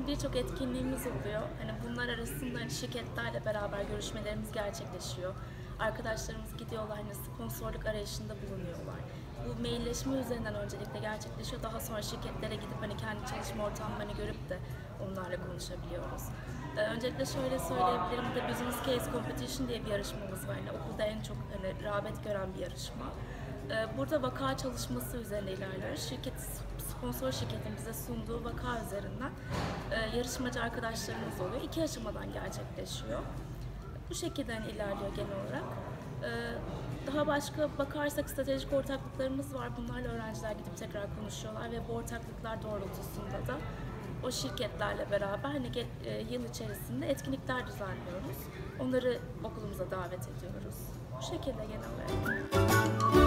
Bizim birçok etkinliğimiz oluyor. Hani bunlar arasında şirketlerle beraber görüşmelerimiz gerçekleşiyor. Arkadaşlarımız gidiyorlar, hani sponsorluk arayışında bulunuyorlar. Bu mailleşme üzerinden öncelikle gerçekleşiyor. Daha sonra şirketlere gidip hani kendi çalışma ortamlarını görüp de onlarla konuşabiliyoruz. Öncelikle şöyle söyleyebilirim de Business Case Competition diye bir yarışmamız var. Yani okulda en çok hani rağbet gören bir yarışma. Burada vaka çalışması üzerine ilerliyoruz. Sponsor şirketin bize sunduğu vaka üzerinden yarışmacı arkadaşlarımız oluyor. 2 aşamadan gerçekleşiyor. Bu şekilde ilerliyor genel olarak. Daha başka bakarsak stratejik ortaklıklarımız var. Bunlarla öğrenciler gidip tekrar konuşuyorlar ve bu ortaklıklar doğrultusunda da o şirketlerle beraber yıl içerisinde etkinlikler düzenliyoruz. Onları okulumuza davet ediyoruz. Bu şekilde genel olarak.